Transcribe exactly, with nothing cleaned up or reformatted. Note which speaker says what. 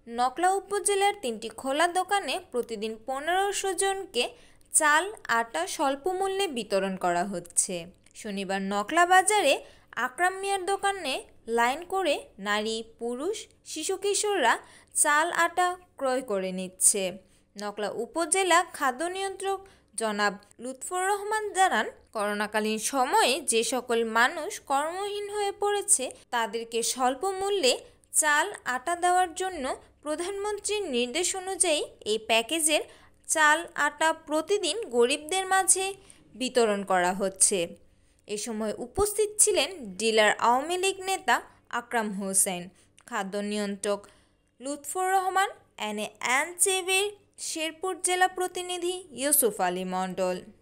Speaker 1: নকলা উপজেলার তিনটি খোলা দোকানে প্রতিদিন পনেরোশো জনকে চাল আটা স্বল্প মূল্যে বিতরণ করা হচ্ছে। শনিবার নকলা বাজারে আকরাম মিয়ার দোকানে লাইন করে নারী, পুরুষ, শিশু কিশোররা চাল আটা ক্রয় করে নিচ্ছে। নকলা উপজেলা খাদ্য নিয়ন্ত্রক জনাব লুৎফর রহমান জানান, করোনাকালীন সময়ে যে সকল মানুষ কর্মহীন হয়ে পড়েছে তাদেরকে স্বল্প মূল্যে চাল আটা দেওয়ার জন্য প্রধানমন্ত্রীর নির্দেশ অনুযায়ী এই প্যাকেজের চাল আটা প্রতিদিন গরিবদের মাঝে বিতরণ করা হচ্ছে। এ সময় উপস্থিত ছিলেন ডিলার আওয়ামী লীগ নেতা আকরাম হোসেন, খাদ্য নিয়ন্ত্রক Lutfar Rahman, N A N টিভির শেরপুর জেলা প্রতিনিধি ইউসুফ আলী মণ্ডল।